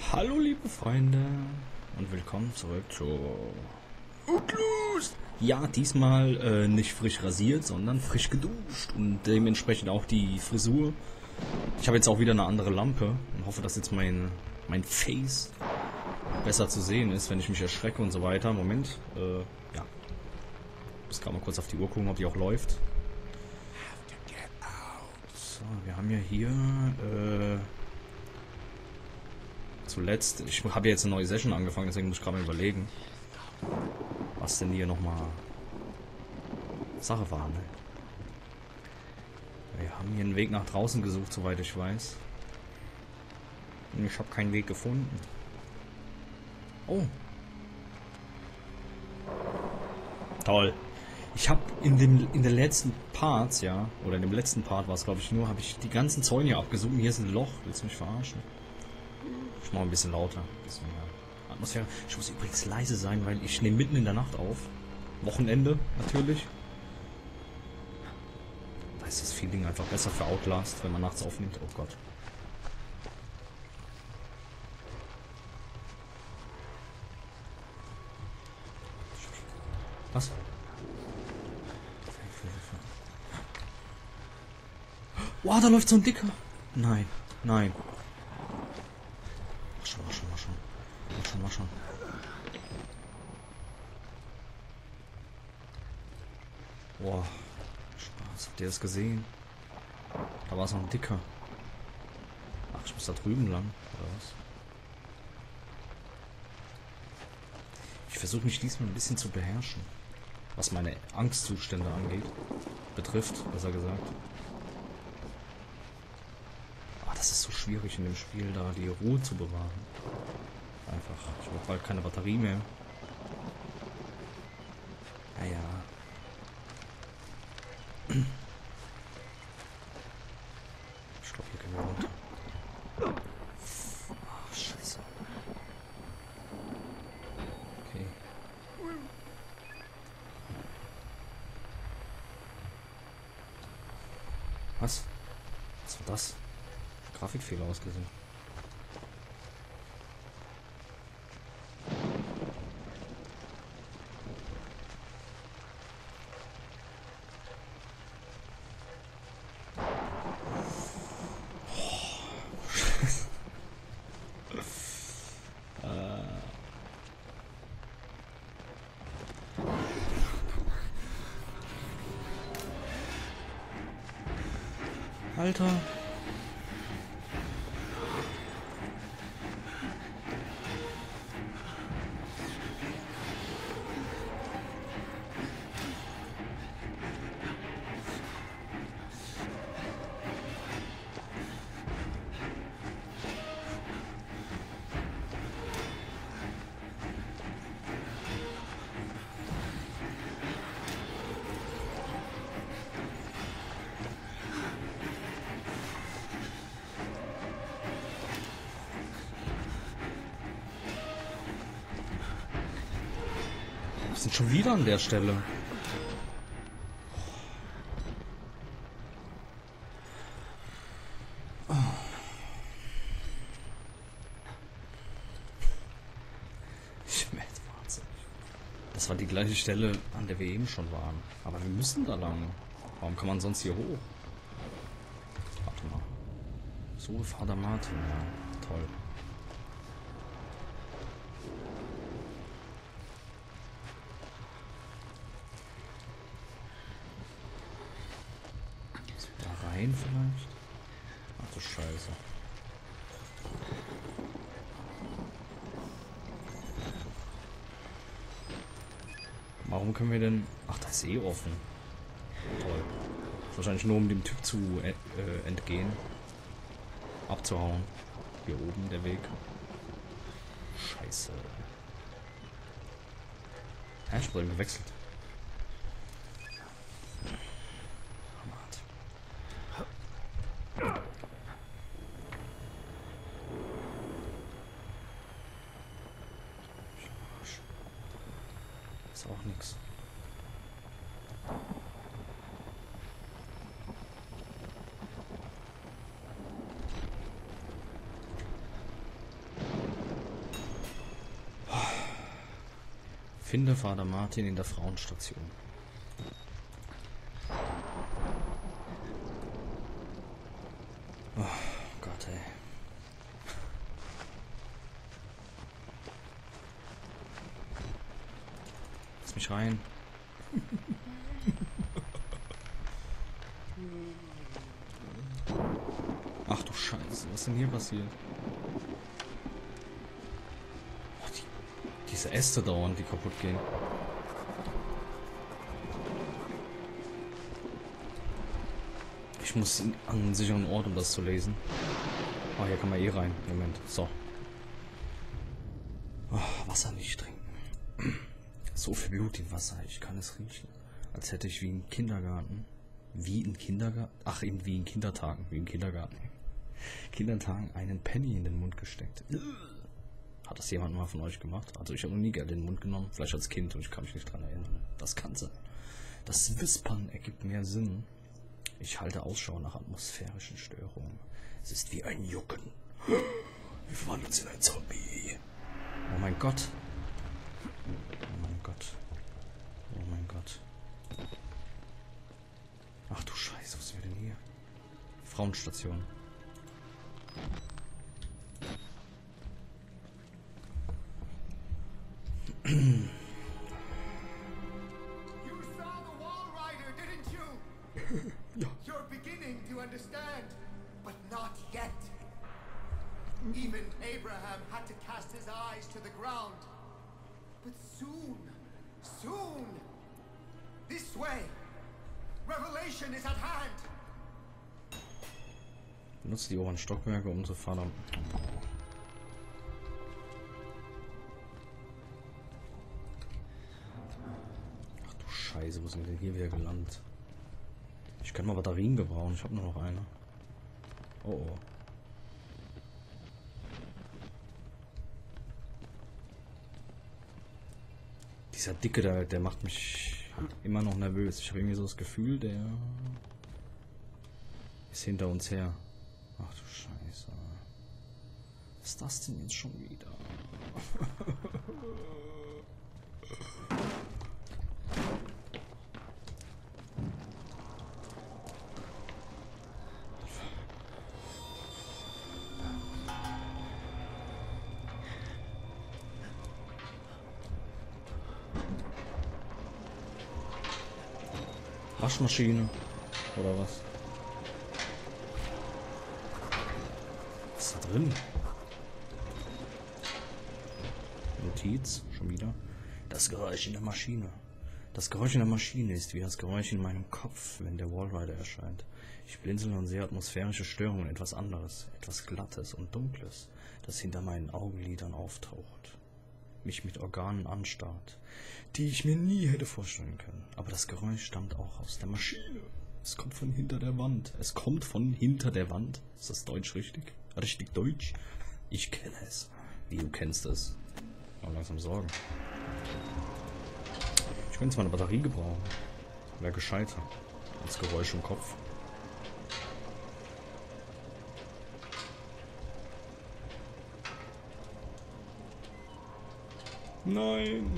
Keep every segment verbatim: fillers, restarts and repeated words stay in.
Hallo liebe Freunde und willkommen zurück zu Outlast. Ja, diesmal äh, nicht frisch rasiert, sondern frisch geduscht und dementsprechend auch die Frisur. Ich habe jetzt auch wieder eine andere Lampe und hoffe, dass jetzt mein, mein Face besser zu sehen ist, wenn ich mich erschrecke und so weiter. Moment, äh, ja. Ich muss gerade mal kurz auf die Uhr gucken, ob die auch läuft. So, wir haben ja hier äh, zuletzt, ich habe ja jetzt eine neue Session angefangen, deswegen muss ich gerade mal überlegen, was denn hier nochmal Sache war. Ne? Wir haben hier einen Weg nach draußen gesucht, soweit ich weiß. Und ich habe keinen Weg gefunden. Oh. Toll. Ich habe in dem in der letzten Parts, ja, oder in dem letzten Part war es, glaube ich, nur, habe ich die ganzen Zäune hier abgesucht und hier ist ein Loch. Willst du mich verarschen? Ich mache ein bisschen lauter. Ein bisschen mehr Atmosphäre. Ich muss übrigens leise sein, weil ich nehme mitten in der Nacht auf. Wochenende natürlich. Da ist das Feeling einfach besser für Outlast, wenn man nachts aufnimmt. Oh Gott. Was? Wow, da läuft so ein Dicker. Nein, nein. Mach schon, mach schon, mach schon. Mach schon, mach schon. Boah. Spaß. Habt ihr das gesehen? Da war so ein Dicker. Ach, ich muss da drüben lang, oder was? Ich versuche mich diesmal ein bisschen zu beherrschen. Was meine Angstzustände angeht. Betrifft, besser gesagt. Ah, das ist so schwierig in dem Spiel, da die Ruhe zu bewahren. Einfach. Ich habe bald keine Batterie mehr. Naja. Ich glaube, hier können wir runter. Ach, scheiße. Okay. Was? Was war das? Grafikfehler ausgesehen. Alter. Wir sind schon wieder an der Stelle. Oh. Ich werde wahnsinnig. Das war die gleiche Stelle, an der wir eben schon waren. Aber wir müssen da lang. Warum kann man sonst hier hoch? Warte mal. So, Vater Martin, ja. Toll. Rein vielleicht? Ach du Scheiße. Warum können wir denn... Ach, das ist eh offen. Toll. Ist wahrscheinlich nur um dem Typ zu äh, entgehen. Abzuhauen. Hier oben der Weg. Scheiße. Ja, ich wurde gewechselt. Ist auch nichts. Finde Vater Martin in der Frauenstation. Oh Gott, ey. Lass mich rein. Ach du Scheiße, was ist denn hier passiert? Oh, die, diese Äste dauernd, die kaputt gehen. Ich muss an einen sicheren Ort, um das zu lesen. Oh, hier kann man eh rein. Moment, so. Oh, Wasser nicht trinken. So viel Blut im Wasser, ich kann es riechen. Als hätte ich wie im Kindergarten. Wie im Kindergarten? Ach, eben wie in Kindertagen, wie im Kindergarten. Kindertagen einen Penny in den Mund gesteckt. Hat das jemand mal von euch gemacht? Also ich habe noch nie Geld in den Mund genommen. Vielleicht als Kind und ich kann mich nicht dran erinnern. Das kann sein. Das Wispern ergibt mehr Sinn. Ich halte Ausschau nach atmosphärischen Störungen. Es ist wie ein Jucken. Wir verwandeln uns in ein Zombie. Oh mein Gott. Oh mein Gott. Oh mein Gott. Ach du Scheiße, was ist denn hier? Frauenstation. You saw the Wall Rider, didn't you? Ja. You're beginning to understand, but not yet. Even Abraham had to cast his eyes to the ground. But soon, soon, this way, revelation is at hand. Benutze die oberen Stockwerke, um zu fahren. Ach du Scheiße, wo sind wir denn hier wieder gelandet? Ich kann mal Batterien gebrauchen, ich habe nur noch eine. Oh oh. Dieser Dicke, der, der macht mich immer noch nervös. Ich habe irgendwie so das Gefühl, der ist hinter uns her. Ach du Scheiße. Was ist das denn jetzt schon wieder? Waschmaschine oder was? Was ist da drin? Notiz, schon wieder. Das Geräusch in der Maschine. Das Geräusch in der Maschine ist wie das Geräusch in meinem Kopf, wenn der Wall Rider erscheint. Ich blinzele und sehe atmosphärische Störungen, etwas anderes, etwas Glattes und Dunkles, das hinter meinen Augenlidern auftaucht. Mich mit Organen anstarrt, die ich mir nie hätte vorstellen können. Aber das Geräusch stammt auch aus der Maschine. Es kommt von hinter der Wand. Es kommt von hinter der Wand. Ist das Deutsch richtig? Richtig Deutsch? Ich kenne es. Wie, du kennst es? Mal langsam Sorgen. Ich könnte zwar eine Batterie gebrauchen. Wäre gescheiter. Das Geräusch im Kopf. Nein.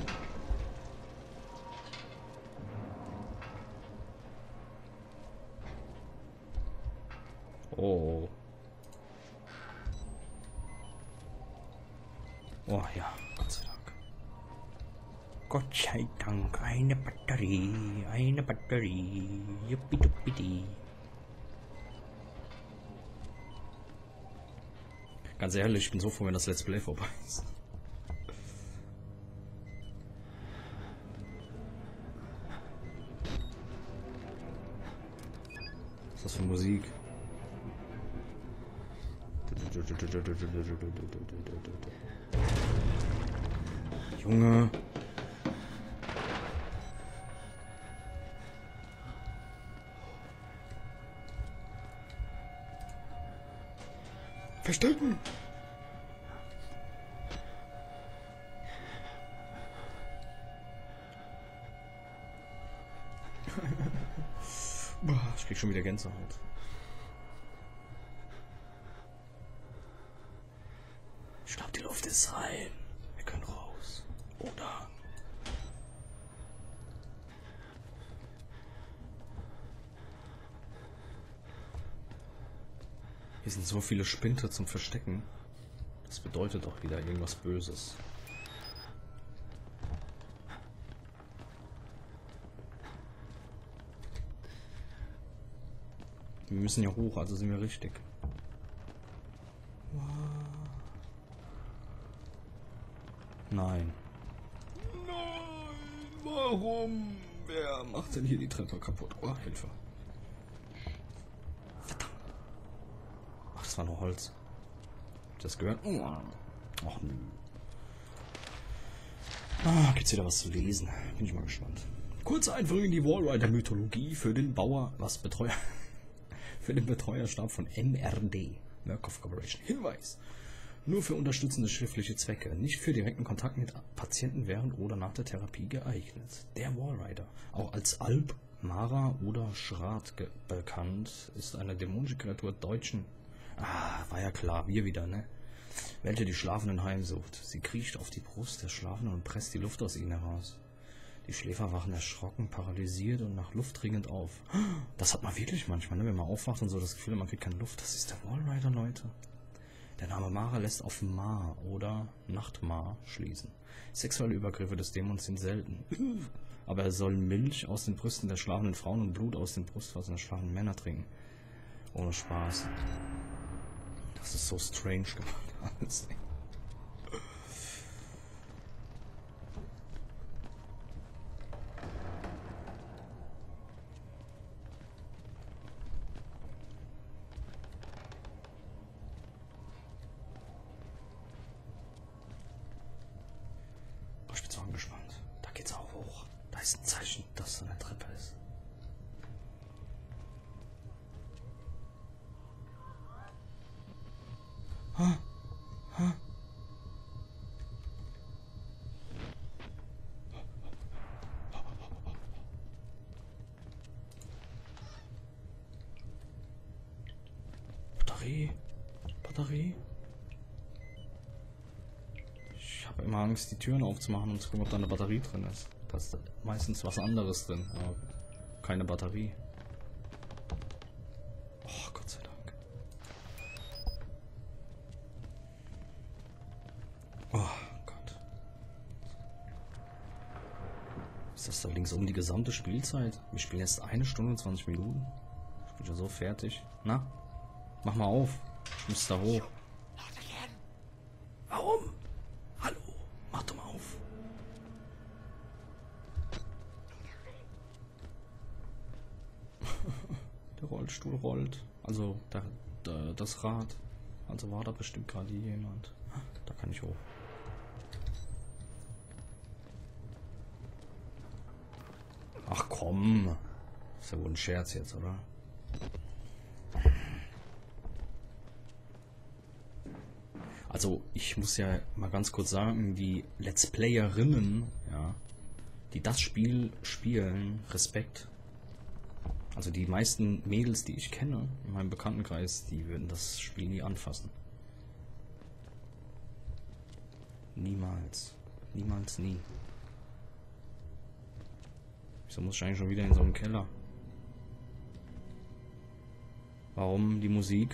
Oh. Oh ja, Gott sei Dank. Gott sei Dank, eine Batterie, eine Batterie. Juppidupidi. Ganz ehrlich, ich bin so froh, wenn das Let's Play vorbei ist. Was ist das für Musik? Junge. Verstecken. Ich krieg schon wieder Gänsehaut. Ich glaube, die Luft ist rein. Wir können raus. Oder Hier sind so viele Spinte zum Verstecken. Das bedeutet auch wieder irgendwas Böses. Wir müssen ja hoch, also sind wir richtig. Nein. Nein, warum? Wer macht denn hier die Treppe kaputt? Oh, Hilfe. Verdammt. Ach, das war nur Holz. Habt ihr das gehört? Ach, nö. Ah, gibt's wieder was zu lesen? Bin ich mal gespannt. Kurze Einführung in die Wallrider-Mythologie für den Bauer, was Betreuer, für den Betreuerstab von M R D, Murkoff Corporation. Hinweis: Nur für unterstützende schriftliche Zwecke, nicht für direkten Kontakt mit Patienten während oder nach der Therapie geeignet. Der Wallrider, auch als Alp, Mara oder Schrat bekannt, ist eine dämonische Kreatur deutschen... Ah, war ja klar, wir wieder, ne? Welche die Schlafenden heimsucht. Sie kriecht auf die Brust der Schlafenden und presst die Luft aus ihnen heraus. Die Schläfer wachen erschrocken, paralysiert und nach Luft dringend auf. Das hat man wirklich manchmal, ne? Wenn man aufwacht und so das Gefühl, man kriegt keine Luft. Das ist der Wallrider, Leute. Der Name Mara lässt auf Ma oder Nachtmar schließen. Sexuelle Übergriffe des Dämons sind selten. Aber er soll Milch aus den Brüsten der schlafenden Frauen und Blut aus den Brustfasern der schlafenden Männer trinken. Ohne Spaß. Das ist so strange gemacht alles. Ich bin so angespannt. Da geht's auch hoch. Da ist ein Zeichen, dass es eine Treppe ist. Ha? Ha? Batterie? Batterie? Ich habe immer Angst, die Türen aufzumachen und zu gucken, ob da eine Batterie drin ist. Da ist meistens was anderes drin, aber keine Batterie. Oh, Gott sei Dank. Oh Gott. Ist das da links um die gesamte Spielzeit? Wir spielen jetzt eine Stunde und zwanzig Minuten. Ich bin schon so fertig. Na? Mach mal auf. Ich muss da hoch. Warum? Hallo? Mach doch mal auf. Der Rollstuhl rollt. Also der, der, das Rad. Also war da bestimmt gerade jemand. Da kann ich hoch. Ach komm. Ist ja wohl ein Scherz jetzt, oder? Also ich muss ja mal ganz kurz sagen, die Let's Playerinnen, ja, die das Spiel spielen, Respekt. Also die meisten Mädels, die ich kenne in meinem Bekanntenkreis, die würden das Spiel nie anfassen. Niemals. Niemals, nie. Wieso muss ich eigentlich schon wieder in so einen Keller? Warum die Musik?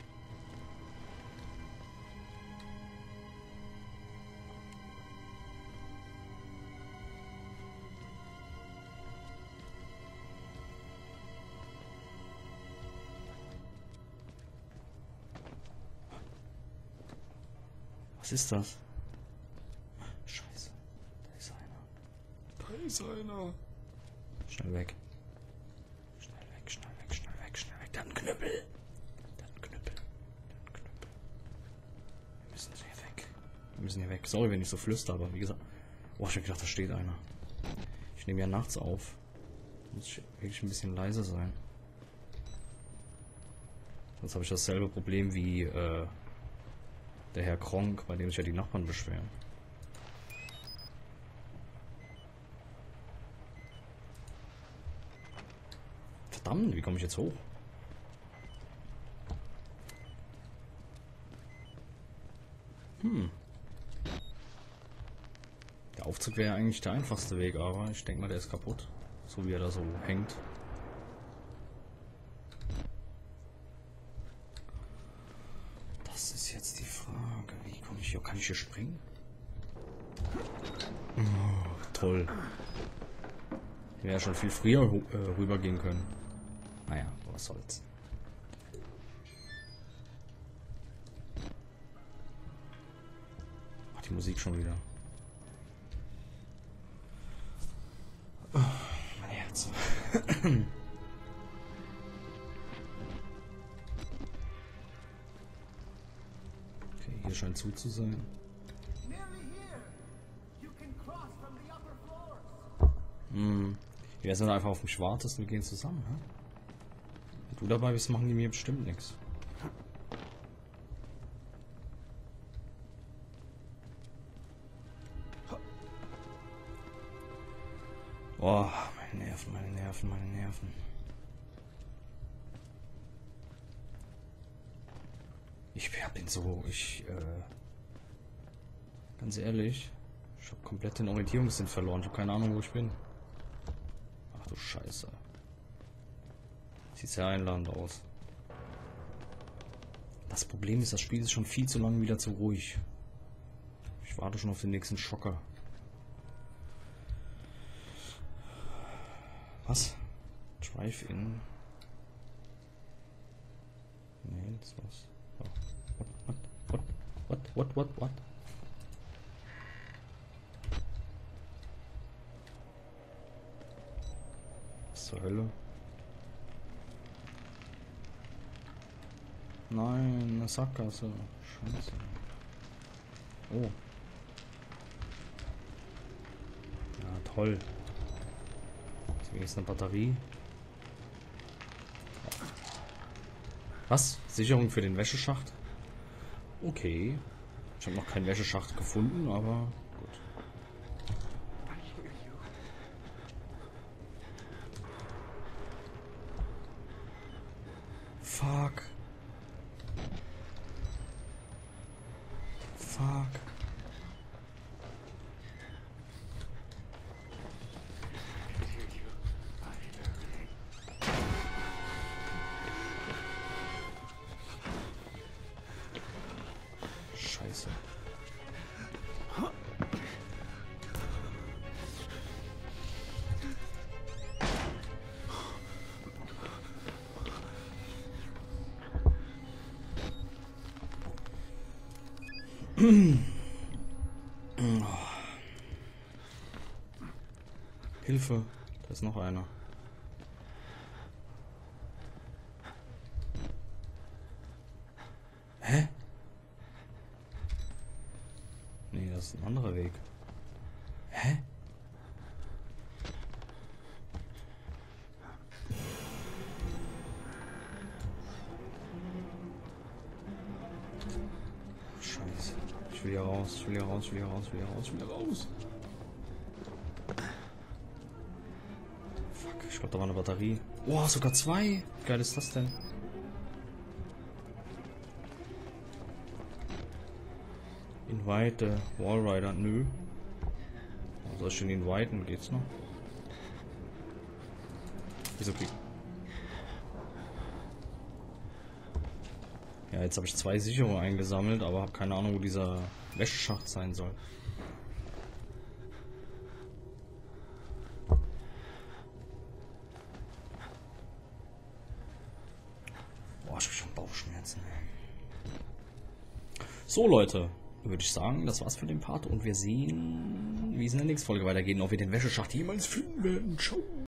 Was ist das? Scheiße. Da ist einer. Da ist einer. Schnell weg. Schnell weg, schnell weg, schnell weg, schnell weg. Der hat einen Knüppel. Der hat einen Knüppel. Der hat einen Knüppel. Wir müssen hier weg. Wir müssen hier weg. Sorry, wenn ich so flüster, aber wie gesagt. Oh, ich hab gedacht, da steht einer. Ich nehme ja nachts auf. Muss ich wirklich ein bisschen leiser sein. Sonst habe ich dasselbe Problem wie äh, der Herr Kronk, bei dem sich ja die Nachbarn beschweren. Verdammt, wie komme ich jetzt hoch? Hm. Der Aufzug wäre eigentlich der einfachste Weg, aber ich denke mal, der ist kaputt. So wie er da so hängt. ich, kann ich hier springen? Oh, toll. Ich wäre ja schon viel früher äh, rübergehen können. Naja, was soll's. Ach, die Musik schon wieder. Oh, mein Herz. Okay, hier scheint zu zu sein. Hm. Wir sind einfach auf dem Schwarzesten, wir gehen zusammen, hä? Wenn du dabei bist, machen die mir bestimmt nichts. Boah, meine Nerven, meine Nerven, meine Nerven. Ich hab ihn so, ich, äh... ganz ehrlich, ich hab komplett den Orientierungssinn verloren. Ich hab keine Ahnung, wo ich bin. Ach du Scheiße. Sieht sehr einladend aus. Das Problem ist, das Spiel ist schon viel zu lange wieder zu ruhig. Ich warte schon auf den nächsten Schocker. Was? Drive-In? Nee, das war's. Oh. What, what, what, what, what, what? Was zur Hölle? Nein, eine Sackgasse. Scheiße. Oh. Ja, toll. Deswegen ist eine Batterie. Was? Sicherung für den Wäscheschacht? Okay. Ich habe noch keinen Wäscheschacht gefunden, aber gut. Fuck. Fuck. Scheiße. Hilfe, da ist noch einer. Hä? Nee, das ist ein anderer Weg. Hä? Scheiße. Ich will hier raus, ich will hier raus, ich will hier raus, ich will hier raus, ich will hier raus. Fuck, ich glaube, da war eine Batterie. Oh, sogar zwei. Wie geil ist das denn? Invite the Wallrider. Nö. Soll ich den inviten? Geht's noch? Ist okay. Ja, jetzt habe ich zwei Sicherungen eingesammelt, aber habe keine Ahnung, wo dieser Wäscheschacht sein soll. Boah, ich hab schon Bauchschmerzen. So, Leute. Würde ich sagen, das war's für den Part und wir sehen, wie es in der nächsten Folge weitergeht und ob wir den Wäscheschacht jemals finden werden. Ciao.